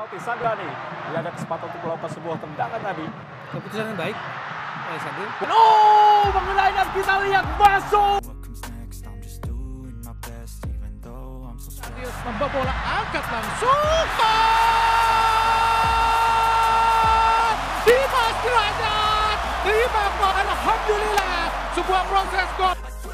Sandrani, dia ada kesempatan untuk melakukan sebuah tendangan tadi. Keputusan yang baik, Sandri. Oh, mengenai dan kita lihat masuk. Membawa bola angkat langsung. Dimas Derajat, Liverpool, alhamdulillah, sebuah proses gol.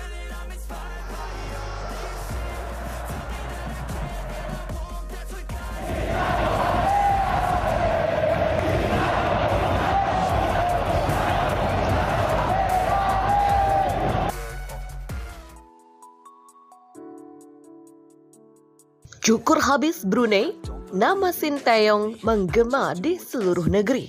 Cukur habis Brunei, nama Sinteyong menggema di seluruh negeri.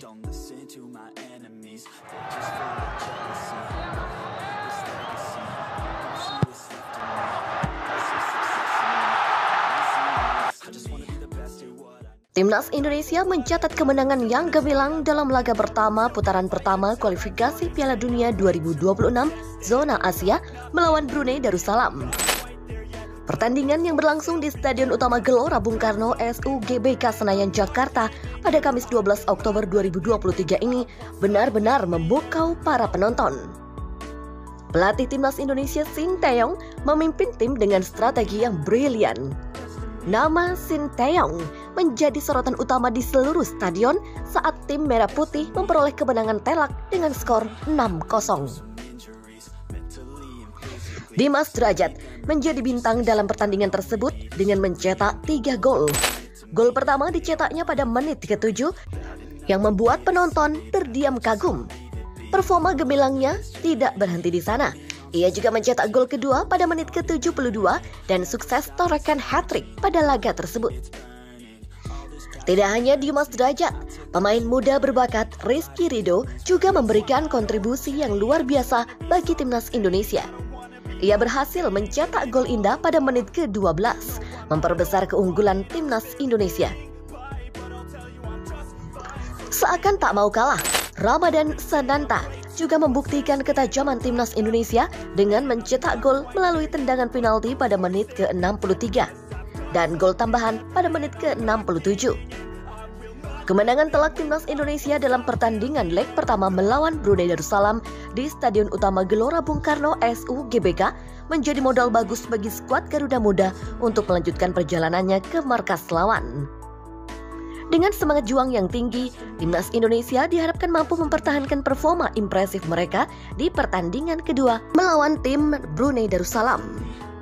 Timnas Indonesia mencatat kemenangan yang gemilang dalam laga pertama putaran pertama kualifikasi Piala Dunia 2026 zona Asia melawan Brunei Darussalam. Pertandingan yang berlangsung di Stadion Utama Gelora Bung Karno SUGBK Senayan Jakarta pada Kamis 12 Oktober 2023 ini benar-benar memukau para penonton. Pelatih Timnas Indonesia Sinteyong memimpin tim dengan strategi yang brilian. Nama Sinteyong menjadi sorotan utama di seluruh stadion saat tim Merah Putih memperoleh kemenangan telak dengan skor 6-0. Dimas Derajat menjadi bintang dalam pertandingan tersebut dengan mencetak 3 gol. Gol pertama dicetaknya pada menit ke-7 yang membuat penonton terdiam kagum. Performa gemilangnya tidak berhenti di sana. Ia juga mencetak gol kedua pada menit ke-72 dan sukses torehkan hat-trick pada laga tersebut. Tidak hanya Dimas Derajat, pemain muda berbakat Rizky Ridho juga memberikan kontribusi yang luar biasa bagi Timnas Indonesia. Ia berhasil mencetak gol indah pada menit ke-12, memperbesar keunggulan Timnas Indonesia. Seakan tak mau kalah, Ramadan Sananta juga membuktikan ketajaman Timnas Indonesia dengan mencetak gol melalui tendangan penalti pada menit ke-63 dan gol tambahan pada menit ke-67. Kemenangan telak Timnas Indonesia dalam pertandingan leg pertama melawan Brunei Darussalam di Stadion Utama Gelora Bung Karno SUGBK menjadi modal bagus bagi skuad Garuda Muda untuk melanjutkan perjalanannya ke markas lawan. Dengan semangat juang yang tinggi, Timnas Indonesia diharapkan mampu mempertahankan performa impresif mereka di pertandingan kedua melawan tim Brunei Darussalam.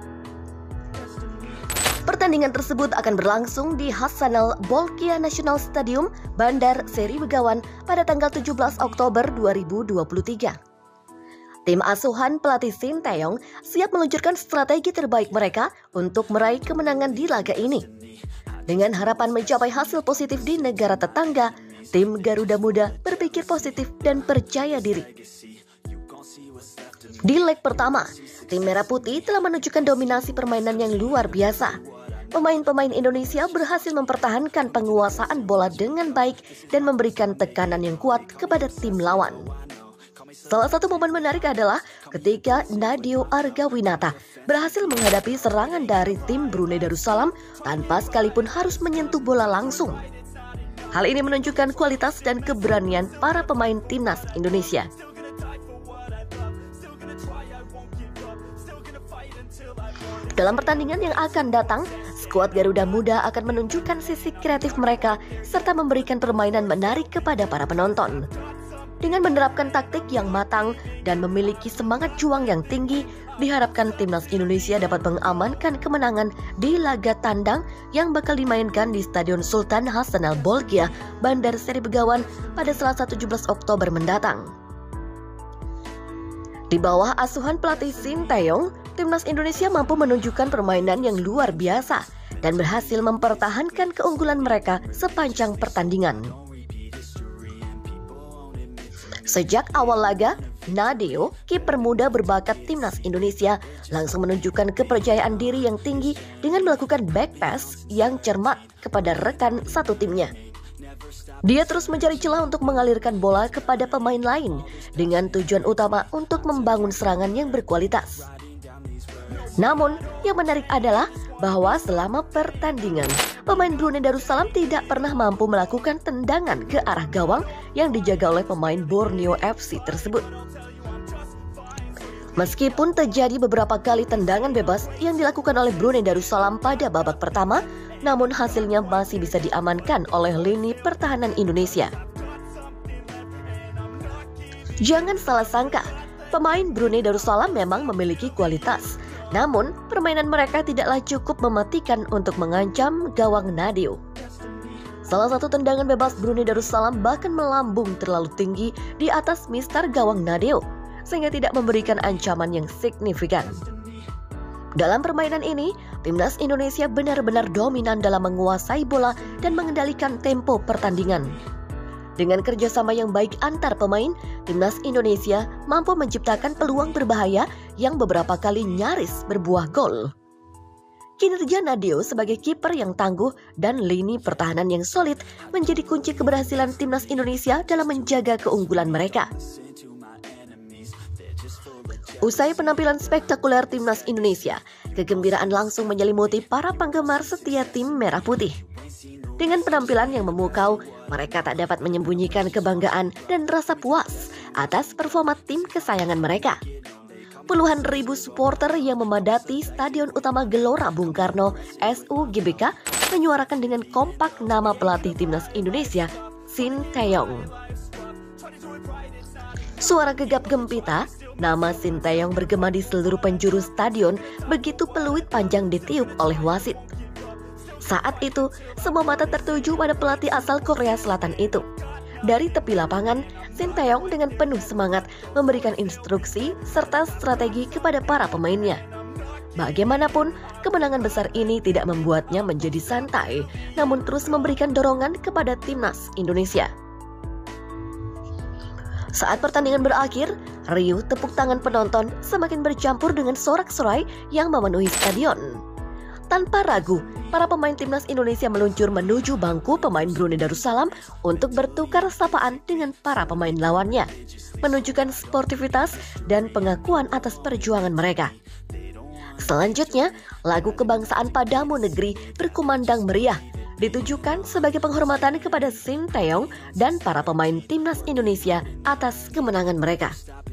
Pertandingan tersebut akan berlangsung di Hassanal Bolkiah National Stadium, Bandar Seri Begawan pada tanggal 17 Oktober 2023. Tim asuhan pelatih Sinteyong siap meluncurkan strategi terbaik mereka untuk meraih kemenangan di laga ini. Dengan harapan mencapai hasil positif di negara tetangga, tim Garuda Muda berpikir positif dan percaya diri. Di leg pertama, tim Merah Putih telah menunjukkan dominasi permainan yang luar biasa. Pemain-pemain Indonesia berhasil mempertahankan penguasaan bola dengan baik dan memberikan tekanan yang kuat kepada tim lawan. Salah satu momen menarik adalah ketika Nadeo Argawinata berhasil menghadapi serangan dari tim Brunei Darussalam tanpa sekalipun harus menyentuh bola langsung. Hal ini menunjukkan kualitas dan keberanian para pemain Timnas Indonesia. Dalam pertandingan yang akan datang, skuad Garuda Muda akan menunjukkan sisi kreatif mereka serta memberikan permainan menarik kepada para penonton. Dengan menerapkan taktik yang matang dan memiliki semangat juang yang tinggi, diharapkan Timnas Indonesia dapat mengamankan kemenangan di laga tandang yang bakal dimainkan di Stadion Sultan Hassanal Bolkiah, Bandar Seri Begawan pada Selasa 17 Oktober mendatang. Di bawah asuhan pelatih Sinteyong, Timnas Indonesia mampu menunjukkan permainan yang luar biasa dan berhasil mempertahankan keunggulan mereka sepanjang pertandingan. Sejak awal laga, Nadeo, kiper muda berbakat Timnas Indonesia, langsung menunjukkan kepercayaan diri yang tinggi dengan melakukan back pass yang cermat kepada rekan satu timnya. Dia terus mencari celah untuk mengalirkan bola kepada pemain lain dengan tujuan utama untuk membangun serangan yang berkualitas. Namun, yang menarik adalah bahwa selama pertandingan, pemain Brunei Darussalam tidak pernah mampu melakukan tendangan ke arah gawang yang dijaga oleh pemain Borneo FC tersebut. Meskipun terjadi beberapa kali tendangan bebas yang dilakukan oleh Brunei Darussalam pada babak pertama, namun hasilnya masih bisa diamankan oleh lini pertahanan Indonesia. Jangan salah sangka, pemain Brunei Darussalam memang memiliki kualitas. Namun, permainan mereka tidaklah cukup mematikan untuk mengancam gawang Nadeo. Salah satu tendangan bebas Brunei Darussalam bahkan melambung terlalu tinggi di atas mistar gawang Nadeo, sehingga tidak memberikan ancaman yang signifikan. Dalam permainan ini, timnas Indonesia benar-benar dominan dalam menguasai bola dan mengendalikan tempo pertandingan. Dengan kerjasama yang baik antar pemain, timnas Indonesia mampu menciptakan peluang berbahaya yang beberapa kali nyaris berbuah gol. Kinerja Nadeo sebagai kiper yang tangguh dan lini pertahanan yang solid menjadi kunci keberhasilan timnas Indonesia dalam menjaga keunggulan mereka. Usai penampilan spektakuler timnas Indonesia, kegembiraan langsung menyelimuti para penggemar setia tim Merah Putih. Dengan penampilan yang memukau, mereka tak dapat menyembunyikan kebanggaan dan rasa puas atas performa tim kesayangan mereka. Puluhan ribu supporter yang memadati Stadion Utama Gelora Bung Karno SUGBK menyuarakan dengan kompak nama pelatih timnas Indonesia, Sinteyong. Suara gegap gempita, nama Sinteyong bergema di seluruh penjuru stadion begitu peluit panjang ditiup oleh wasit. Saat itu, semua mata tertuju pada pelatih asal Korea Selatan itu. Dari tepi lapangan, Sinteyong dengan penuh semangat memberikan instruksi serta strategi kepada para pemainnya. Bagaimanapun, kemenangan besar ini tidak membuatnya menjadi santai, namun terus memberikan dorongan kepada timnas Indonesia. Saat pertandingan berakhir, riuh tepuk tangan penonton semakin bercampur dengan sorak-sorai yang memenuhi stadion. Tanpa ragu, para pemain timnas Indonesia meluncur menuju bangku pemain Brunei Darussalam untuk bertukar sapaan dengan para pemain lawannya, menunjukkan sportivitas dan pengakuan atas perjuangan mereka. Selanjutnya, lagu kebangsaan Padamu Negeri berkumandang meriah, ditujukan sebagai penghormatan kepada Sinteyong dan para pemain timnas Indonesia atas kemenangan mereka.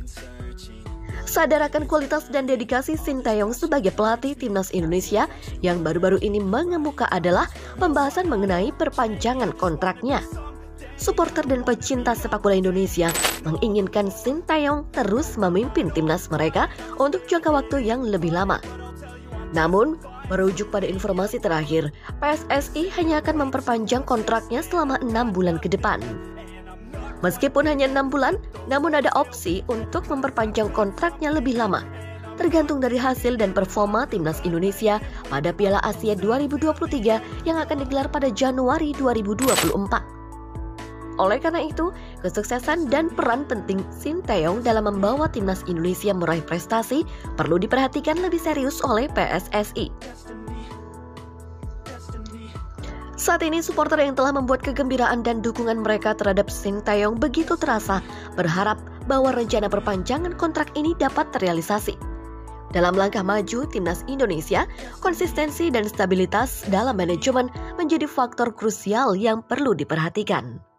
Sadar akan kualitas dan dedikasi Sinteyong sebagai pelatih timnas Indonesia yang baru-baru ini mengemuka adalah pembahasan mengenai perpanjangan kontraknya. Supporter dan pecinta sepak bola Indonesia menginginkan Sinteyong terus memimpin timnas mereka untuk jangka waktu yang lebih lama. Namun, merujuk pada informasi terakhir, PSSI hanya akan memperpanjang kontraknya selama 6 bulan ke depan. Meskipun hanya 6 bulan, namun ada opsi untuk memperpanjang kontraknya lebih lama, tergantung dari hasil dan performa timnas Indonesia pada Piala Asia 2023 yang akan digelar pada Januari 2024. Oleh karena itu, kesuksesan dan peran penting Sinteyong dalam membawa timnas Indonesia meraih prestasi perlu diperhatikan lebih serius oleh PSSI. Saat ini, supporter yang telah membuat kegembiraan dan dukungan mereka terhadap Sinteyong begitu terasa berharap bahwa rencana perpanjangan kontrak ini dapat terrealisasi. Dalam langkah maju timnas Indonesia, konsistensi dan stabilitas dalam manajemen menjadi faktor krusial yang perlu diperhatikan.